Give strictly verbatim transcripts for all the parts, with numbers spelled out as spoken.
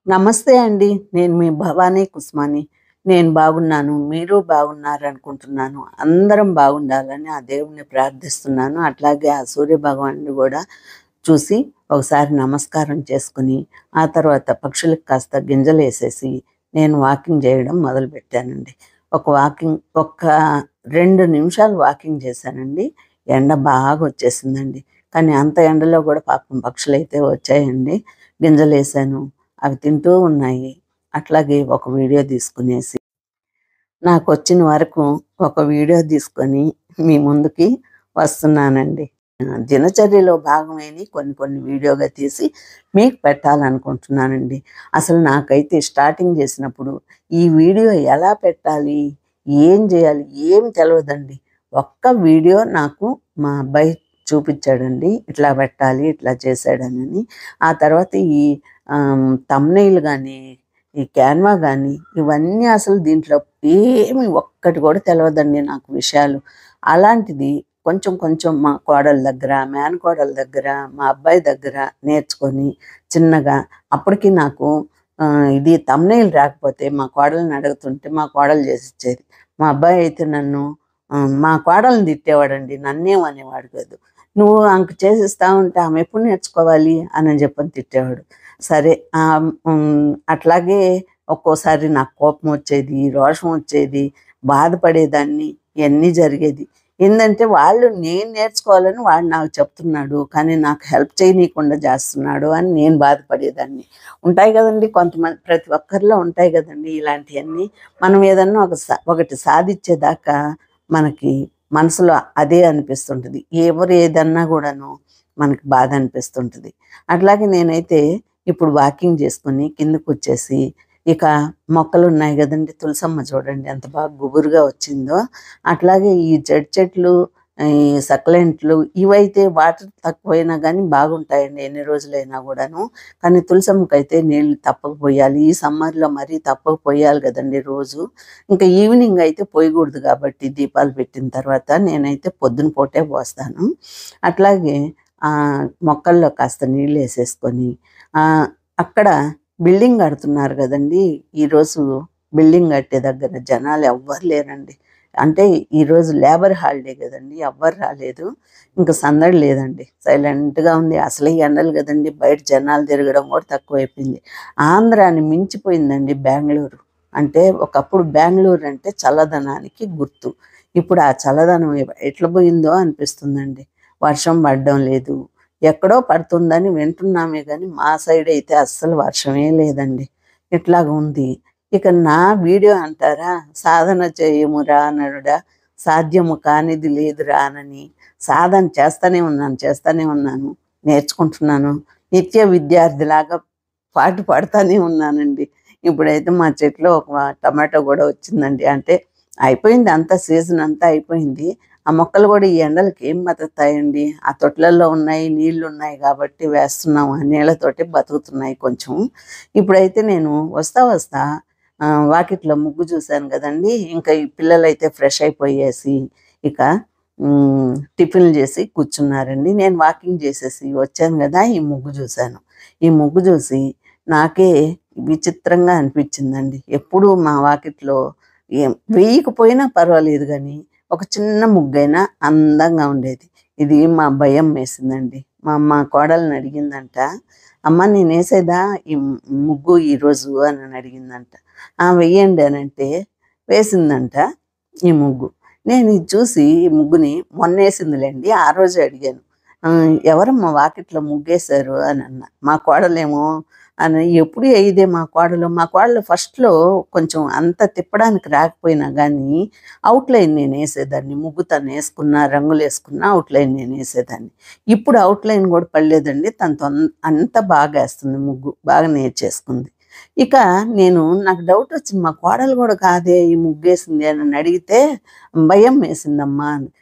నమస్తే అండి. నేను మీ భవానీ కుస్మాని. నేను బాగున్నాను. మీరు బాగున్నారనుకుంటున్నాను. అందరం బాగుండాలని ఆ దేవుడిని ప్రార్థిస్తున్నాను. అట్లాగే ఆ సూర్య భగవానుడిని గూడా చూసి ఒకసారి నమస్కారం చేసుకొని, ఆ తర్వాత పక్షులకు కాస్త గింజలేసేసి నేను వాకింగ్ జేయడం మొదలుపెట్టానండి. ఒక వాకింగ్ ఒక్క రెండు నిమిషాలు వాకింగ్ చేశానండి. ఎండ బాగొచ్చేసిందండి. కానీ అంత ఎండలో గూడా పాపం పక్షులైతే వచ్చాయండి. గింజలేసాను. అవి తింటూ ఉన్నాయి. అట్లాగే ఒక వీడియో తీసుకునేసి, నాకొచ్చిన వరకు ఒక వీడియో తీసుకొని మీ ముందుకి వస్తున్నానండి. ఆహ్, దినచర్యలో భాగమేని కొన్ని కొన్ని వీడియోగా తీసి మీకు పెట్టాలనుకుంటున్నానండి. అసలు నాకైతే స్టార్టింగ్ చేసినప్పుడు ఈ వీడియో ఎలా పెట్టాలి? ఏం జేయాలి? ఏమి తెలవదండి. ఒక్క వీడియో నాకు మా అబ్బాయి చూపిచ్చాడండి. ఇట్లా పెట్టాలి, ఇట్లా చేశాడనని. ఆ తర్వాత ఈ ఆహ్, థంబ్‌నెయిల్ గానీ, ఈ క్యాన్వా గానీ, ఇవన్నీ అసలు దీంట్లో ఏమి ఒక్కటి కూడా తెలవదండి నాకు విషయాలు. అలాంటిది కొంచెం కొంచెం మా కోడల దగ్గర, మేనకోడల దగ్గర, మా అబ్బాయి దగ్గర నేర్చుకొని చిన్నగా అప్పటికి నాకు ఆహ్, ఇది థంబ్‌నెయిల్ రాకపోతే మా కోడల్ని అడుగుతుంటే మా కోడలు చేసిచ్చేది. మా అబ్బాయి అయితే నన్ను ఆహ్, మా కోడల్ని తిట్టేవాడండి. నన్నేం అనేవాడు కాదు. "నువ్వు ఆమెకు చేసిస్తా ఉంటే ఆమె ఎప్పుడు నేర్చుకోవాలి" అని చెప్పని తిట్టేవాడు. సరే ఆహ్, హ్మ్. అట్లాగే ఒక్కోసారి నాకు కోపం వచ్చేది, రోషం వచ్చేది, బాధపడేదాన్ని. ఇయన్నీ జరిగేది. ఏందంటే వాళ్ళు నేను నేర్చుకోవాలని వాడు నాకు చెప్తున్నాడు. కానీ నాకు హెల్ప్ చేయనీయకుండా చేస్తున్నాడు అని నేను బాధపడేదాన్ని. ఉంటాయి గదండీ కొంతమంది, ప్రతి ఒక్కరిలో ఉంటాయి గదండీ ఇలాంటియన్నీ. మనం ఏదన్నా ఒక సా ఒకటి సాధిచ్చేదాకా మనకి మనసులో అదే అనిపిస్తుంటది. ఎవరు ఏదన్నా గూడాను మనకి బాధ అనిపిస్తుంటది. అట్లాగే నేనైతే ఇప్పుడు వాకింగ్ చేసుకొని కిందకొచ్చేసి, ఇక మొక్కలున్నాయి గదండీ! తులసమ్మ చూడండి ఎంత బాగా గుబురుగా వచ్చిందో. అట్లాగే ఈ జడి చెట్లు, ఆహ్, ఈ సక్లెంట్లు ఇవైతే వాటర్ తక్కువైనా గానీ బాగుంటాయండి ఎన్ని రోజులైనా గూడాను. కానీ తులసమ్మకైతే నీళ్ళు తప్పక పొయ్యాలి. ఈ సమ్మర్‌లో మరీ తప్పక పొయ్యాలి గదండీ రోజు. ఇంకా ఈవినింగ్ అయితే పొయ్యగూడదు గాబట్టి దీపాలు పెట్టిన తర్వాత నేనైతే పొద్దున పూటే పోస్తాను. అట్లాగే ఆహ్, మొక్కల్లో కాస్త నీళ్ళేసేసుకొని, ఆహ్, అక్కడ బిల్డింగ్ కడుతున్నారు గదండీ! ఈరోజు బిల్డింగ్ కట్టే దగ్గర జనాలు ఎవ్వరు లేరండి. అంటే ఈరోజు లేబర్ హాలిడే గదండీ! ఎవ్వరు రాలేదు. ఇంక సందడి లేదండి. సైలెంట్‌గా ఉంది. అసలే ఎండలు గదండీ! బయట జనాలు తిరగడం కూడా తక్కువైపోయింది. ఆంధ్రాని మించిపోయిందండి బెంగుళూరు. అంటే ఒకప్పుడు బెంగుళూరు అంటే చల్లదనానికి గుర్తు. ఇప్పుడు ఆ చల్లదనం ఎ ఎట్ల పోయిందో అనిపిస్తుందండి. వర్షం పడడం లేదు. ఎక్కడో పడుతుందని వింటున్నామే గానీ, మా సైడ్ అయితే అస్సలు వర్షమే లేదండి. ఇట్లాగుంది. ఇక నా వీడియో అంటారా? సాధన చేయుమురా నరుడా, సాధ్యము కానిది లేదురా అనని సాధన చేస్తానే ఉన్నాను, చేస్తానే ఉన్నాను. నేర్చుకుంటున్నాను. నిత్య విద్యార్థిలాగా పాటు పాడుతానే ఉన్నానండి. ఇప్పుడైతే మా చెట్లో ఒక టమాటో గూడా వచ్చిందండి. అంటే అయిపోయింది అంతా, సీజన్ అంతా అయిపోయింది. ఆ మొక్కలు గూడా ఈ ఎండలకి ఏం బతుకుతాయండి? ఆ తొట్లల్లో ఉన్నాయి, నీళ్లున్నాయి గాబట్టి వేస్తున్నాము. ఆ నీళ్ళతోటి బతుకుతున్నాయి కొంచెం. ఇప్పుడైతే నేను వస్తా వస్తా ఆహ్, వాకిట్లో ముగ్గు చూశాను గదండీ! ఇంకా ఈ పిల్లలైతే ఫ్రెష్ అయిపోయేసి ఇక హ్మ్. టిఫిన్‌లు జేసి కూర్చున్నారండి. నేను వాకింగ్ జేసేసి వచ్చాను గదా! ఈ ముగ్గు జూశాను. ఈ ముగ్గు జూసి నాకే విచిత్రంగా అనిపిచ్చిందండి. ఎప్పుడూ మా వాకిట్లో ఏం వేయకపోయినా పర్వాలేదు గానీ, ఒక చిన్న ముగ్గైనా అందంగా ఉండేది. ఇది మా అబ్బయమ్మేసిందండి. మా మా కోడల్ని అడిగిందంట, "అమ్మ నేనేసేదా ఈ ముగ్గు ఈరోజు" అనని అడిగిందంట. "ఆ! వెయ్యండి" అనంటే వేసిందంట ఈ ముగ్గు. నేను ఇది చూసి ఈ ముగ్గుని మొన్నేసిందిలెండి. ఆ రోజే అడిగాను. ఆహ్, "ఎవరమ్మా వాకిట్లో ముగ్గేశారు" అనన్నా. మా కోడలేమో అని ఎప్పుడు ఎయదే మా కోడలు. మా కోడలు ఫస్ట్‌లో కొంచెం అంత తిప్పడానికి రాకపోయినా గానీ, ఔట్‌లైన్ నేనేసేదాన్ని. ముగ్గు తనేసుకున్నా, రంగులేసుకున్నా ఔట్‌లైన్ నేనేసేదాన్ని. ఇప్పుడు ఔట్‌లైన్ గూడా పడలేదండి. తను తొన్ అంత బాగేస్తుంది ముగ్గు. బాగా నేర్చేసుకుంది. ఇక నేను నాకు డౌటొచ్చింది. మా కోడలు గూడా కాదే ఈ ముగ్గేసింది అనని అడిగితే, "భయమ్మేసిందమ్మా" అని.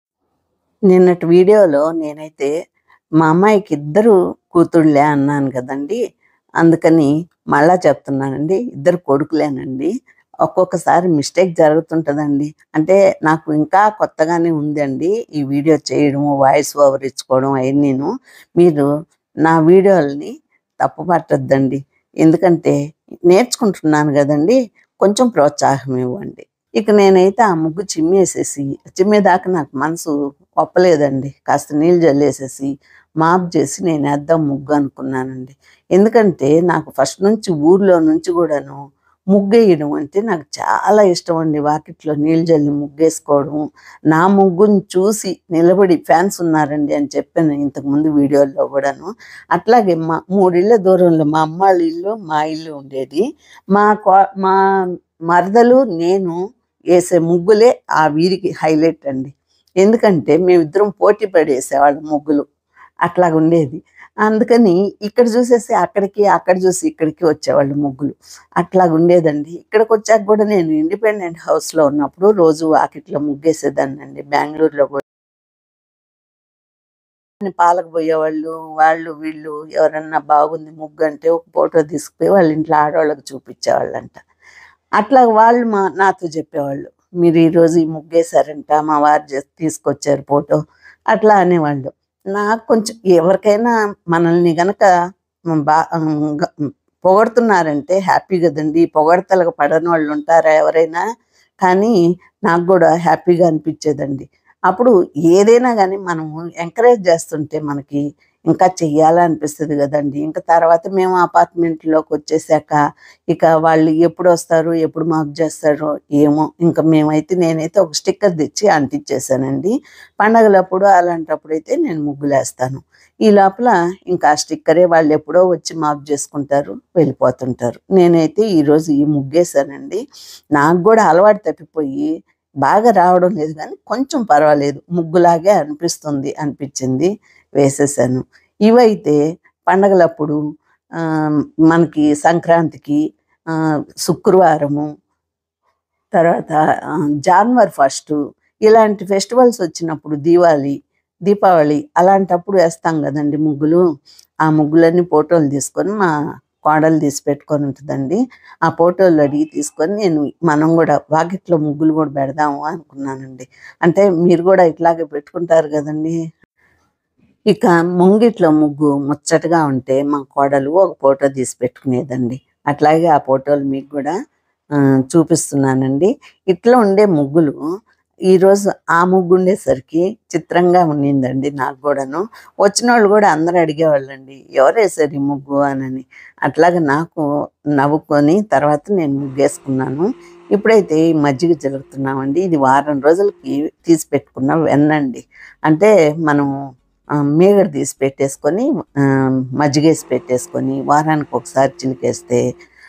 నిన్నటి వీడియోలో నేనైతే మా అమ్మాయికి ఇద్దరు కూతుళ్ళే అన్నాను కదండీ! అందుకని మళ్ళా చెప్తున్నానండి. ఇద్దరు కొడుకులేనండి. ఒక్కొక్కసారి మిస్టేక్ జరుగుతుంటదండి. అంటే నాకు ఇంకా కొత్తగానే ఉందండి ఈ వీడియో చేయడము, వాయిస్ ఓవర్ ఇచ్చుకోవడం అయన్నీను. మీరు నా వీడియోలని తప్పు పట్టొద్దండి. ఎందుకంటే నేర్చుకుంటున్నాను కదండి, కొంచెం ప్రోత్సాహం ఇవ్వండి. ఇక నేనైతే ఆ ముగ్గు చిమ్మేసేసి, చిమ్మేదాకా నాకు మనసు ఒప్పలేదండి. కాస్త నీళ్ళు జల్లేసేసి, మాప్ చేసి నేనేద్దాం ముగ్గు అనుకున్నానండి. ఎందుకంటే నాకు ఫస్ట్ నుంచి ఊర్లో నుంచి కూడాను ముగ్గేయడం అంటే నాకు చాలా ఇష్టం అండి. వాకిట్లో నీళ్ళు జల్లి ముగ్గేసుకోవడం, నా ముగ్గుని చూసి నిలబడి ఫ్యాన్స్ ఉన్నారండి అని చెప్పాను ఇంతకుముందు వీడియోల్లో కూడాను. అట్లాగే మా మూడిళ్ళ దూరంలో మా అమ్మాళ్ళ ఇల్లు, మా ఇల్లు ఉండేది. మా కో మా మరదలు, నేను ఏసే ముగ్గులే ఆ వీధికి హైలైట్ అండి. ఎందుకంటే మేమిద్దరం పోటీ పడేసేవాళ్ళం ముగ్గులు. అట్లాగుండేది. అందుకని ఇక్కడ చూసేసి అక్కడికి, అక్కడ చూసి ఇక్కడికి వచ్చేవాళ్ళు ముగ్గులు. అట్లాగుండేదండి. ఇక్కడికొచ్చాక కూడా నేను ఇండిపెండెంట్ హౌస్‌లో ఉన్నప్పుడు రోజు వాకిట్లో ముగ్గేసేదాన్నండి. బెంగుళూరులో కూడా పాలకు పోయేవాళ్ళు, వాళ్ళు వీళ్ళు ఎవరన్నా బాగుంది ముగ్గంటే ఒక ఫోటో తీసుకుపోయి వాళ్ళ ఇంట్లో ఆడవాళ్ళకి చూపించేవాళ్ళంట. అట్లా వాళ్ళు మా నాతో చెప్పేవాళ్ళు, మీరు ఈరోజు ఈ ముగ్గేశారంట, మా వారు జస్ట్ తీసుకొచ్చారు ఫోటో, అట్లా అనేవాళ్ళు. నాకు కొంచెం ఎవరికైనా మనల్ని గనక బా గ పొగడుతున్నారంటే హ్యాపీ కదండి. పొగడతలకు పడని వాళ్ళు ఉంటారా ఎవరైనా? కానీ నాకు కూడా హ్యాపీగా అనిపించేదండి. అప్పుడు ఏదైనా కానీ మనము ఎంకరేజ్ చేస్తుంటే మనకి ఇంకా చెయ్యాలనిపిస్తుంది కదండి. ఇంకా తర్వాత మేము అపార్ట్మెంట్లోకి వచ్చేసాక ఇక వాళ్ళు ఎప్పుడు వస్తారు, ఎప్పుడు మాకు చేస్తారో ఏమో, ఇంకా మేమైతే నేనైతే ఒక స్టిక్కర్ తెచ్చి అంటించేసానండి. పండగలప్పుడు అలాంటప్పుడైతే నేను ముగ్గులేస్తాను. ఈ లోపల ఇంకా ఆ స్టిక్కరే వాళ్ళు ఎప్పుడో వచ్చి మాపు చేసుకుంటారు, వెళ్ళిపోతుంటారు. నేనైతే ఈరోజు ఈ ముగ్గేసానండి. నాకు కూడా అలవాటు తప్పిపోయి బాగా రావడం లేదు కానీ కొంచెం పర్వాలేదు, ముగ్గులాగే అనిపిస్తుంది అనిపించింది, వేసేసాను. ఇవైతే పండగలప్పుడు మనకి సంక్రాంతికి, శుక్రవారము, తర్వాత జనవరి ఫస్ట్ ఇలాంటి ఫెస్టివల్స్ వచ్చినప్పుడు, దీవాలి దీపావళి అలాంటప్పుడు వేస్తాం కదండి ముగ్గులు. ఆ ముగ్గులన్నీ ఫోటోలు తీసుకొని మా కోడలు తీసి పెట్టుకొని ఉంటుందండి. ఆ ఫోటోలు అడిగి తీసుకొని నేను మనం కూడా వాకిట్లో ముగ్గులు కూడా పెడదాము అనుకున్నానండి. అంటే మీరు కూడా ఇట్లాగే పెట్టుకుంటారు కదండి. ఇక ముంగిట్లో ముగ్గు ముచ్చటగా ఉంటే మా కోడలు ఒక ఫోటో తీసి పెట్టుకునేదండి. అట్లాగే ఆ ఫోటోలు మీకు కూడా చూపిస్తున్నానండి. ఇట్లా ఉండే ముగ్గులు ఈరోజు ఆ ముగ్గు ఉండేసరికి చిత్రంగా ఉండిందండి నాకు కూడాను. వచ్చిన వాళ్ళు కూడా అందరూ అడిగేవాళ్ళండి, ఎవరు వేసారు ఈ ముగ్గు అని. అట్లాగే నాకు నవ్వుకొని తర్వాత నేను ముగ్గేసుకున్నాను. ఇప్పుడైతే ఈ మజ్జిగ జరుగుతున్నామండి. ఇది వారం రోజులకి తీసి పెట్టుకున్న వెన్నండి. అంటే మనం మీగడ తీసి పెట్టేసుకొని మజ్జిగేసి పెట్టేసుకొని వారానికి ఒకసారి చిలికేస్తే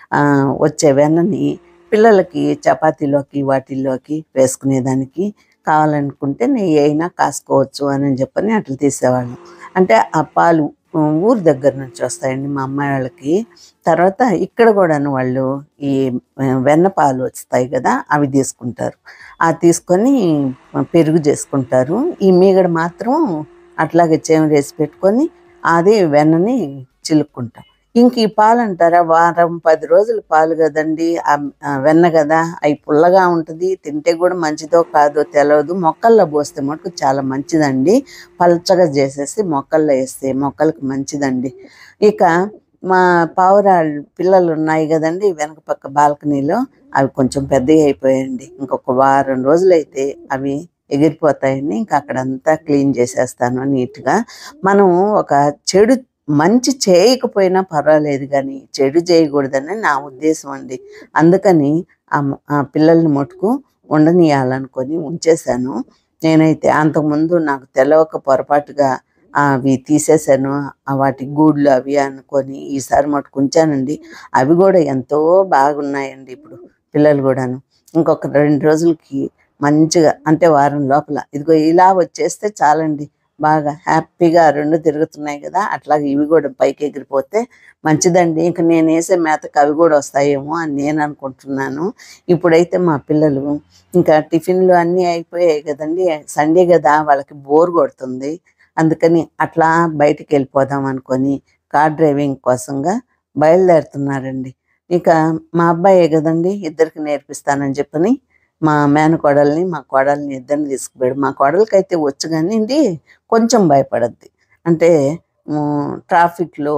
వచ్చే వెన్నని పిల్లలకి చపాతీలోకి వాటిల్లోకి వేసుకునేదానికి, కావాలనుకుంటే నెయ్యి అయినా కాసుకోవచ్చు అని చెప్పని అట్లా తీసేవాళ్ళం. అంటే ఆ పాలు ఊరు దగ్గర నుంచి వస్తాయండి మా అమ్మాయి వాళ్ళకి. తర్వాత ఇక్కడ కూడాను వాళ్ళు ఈ వెన్న పాలు వస్తాయి కదా, అవి తీసుకుంటారు. అది తీసుకొని పెరుగు చేసుకుంటారు. ఈ మీగడ మాత్రం అట్లాగే చేమరేసి పెట్టుకొని అది వెన్నని చిలుక్కుంటాం. ఇంక ఈ పాలు అంటారా, వారం పది రోజులు పాలు కదండి, వెన్న కదా, అవి పుల్లగా ఉంటుంది, తింటే కూడా మంచిదో కాదో తెలియదు. మొక్కల్లో పోస్తే మటుకు చాలా మంచిదండి. పల్చగా చేసేసి మొక్కల్లో వేస్తే మొక్కలకు మంచిదండి. ఇక మా పావురాళ్ళు పిల్లలు ఉన్నాయి కదండి వెనక పక్క బాల్కనీలో, అవి కొంచెం పెద్దవి అయిపోయాయండి. ఇంకొక వారం రోజులైతే అవి ఎగిరిపోతాయండి. ఇంకా అక్కడంతా క్లీన్ చేసేస్తాను నీట్గా. మనం ఒక చెడు మంచి చేయకపోయినా పర్వాలేదు కానీ చెడు చేయకూడదని నా ఉద్దేశం అండి. అందుకని ఆ పిల్లల్ని మటుకు ఉండనియాలనుకొని ఉంచేశాను. నేనైతే అంతకుముందు నాకు తెలవక పొరపాటుగా అవి తీసేసాను, వాటి గూళ్ళు అవి అనుకొని ఈసారి మటుకు ఉంచానండి. అవి కూడా ఎంతో బాగున్నాయండి ఇప్పుడు పిల్లలు కూడాను. ఇంకొక రెండు రోజులకి మంచిగా, అంటే వారం లోపల ఇదిగో ఇలా వచ్చేస్తే చాలండి, బాగా హ్యాపీగా రెండు తిరుగుతున్నాయి కదా, అట్లాగే ఇవి కూడా పైకి ఎగిరిపోతే మంచిదండి. ఇంక నేను వేసే మేతకు అవి కూడా వస్తాయేమో అని నేను అనుకుంటున్నాను. ఇప్పుడైతే మా పిల్లలు ఇంకా టిఫిన్లు అన్నీ అయిపోయాయి కదండి, సండే కదా వాళ్ళకి బోర్ కొడుతుంది. అందుకని అట్లా బయటికి వెళ్ళిపోదాం అనుకొని కార్ డ్రైవింగ్ కోసంగా బయలుదేరుతున్నారండి. ఇక మా అబ్బాయే కదండి, ఇద్దరికి నేర్పిస్తానని చెప్పని మా మేనకోడల్ని మా కోడల్ని ఇద్దరిని తీసుకుపోయాడు. మా కోడలకి అయితే వచ్చు కానివ్వండి, కొంచెం భయపడద్ది. అంటే ట్రాఫిక్లో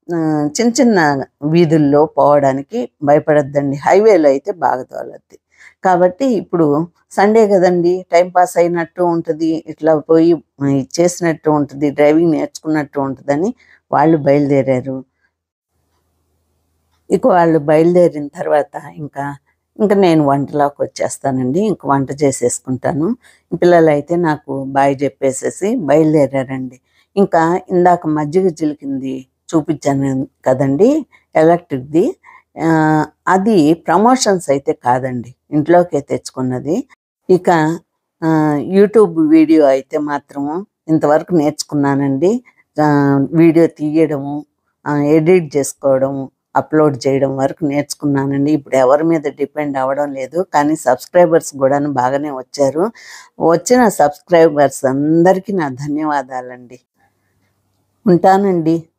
చిన్న చిన్న వీధుల్లో పోవడానికి భయపడద్దండి. హైవేలో అయితే బాగా తోలద్ది. కాబట్టి ఇప్పుడు సండే కదండి, టైం పాస్ అయినట్టు ఉంటుంది, ఇట్లా పోయి చేసినట్టు ఉంటుంది, డ్రైవింగ్ నేర్చుకున్నట్టు ఉంటుందని వాళ్ళు బయలుదేరారు. ఇక వాళ్ళు బయలుదేరిన తర్వాత ఇంకా ఇంకా నేను వంటలోకి వచ్చేస్తానండి. ఇంక వంట చేసేసుకుంటాను. పిల్లలైతే నాకు బాయ్ చెప్పేసేసి బయలుదేరారండి. ఇంకా ఇందాక మజ్జిగ చిలికింది చూపించాను కదండి, ఎలక్ట్రిక్ది. అది ప్రమోషన్స్ అయితే కాదండి, ఇంట్లోకే తెచ్చుకున్నది. ఇక యూట్యూబ్ వీడియో అయితే మాత్రము ఇంతవరకు నేర్చుకున్నానండి. వీడియో తీయడము, ఎడిట్ చేసుకోవడము, అప్లోడ్ చేయడం వరకు నేర్చుకున్నానండి. ఇప్పుడు ఎవరి మీద డిపెండ్ అవ్వడం లేదు. కానీ సబ్స్క్రైబర్స్ కూడా బాగానే వచ్చారు. వచ్చిన సబ్స్క్రైబర్స్ అందరికీ నా ధన్యవాదాలండి. ఉంటానండి.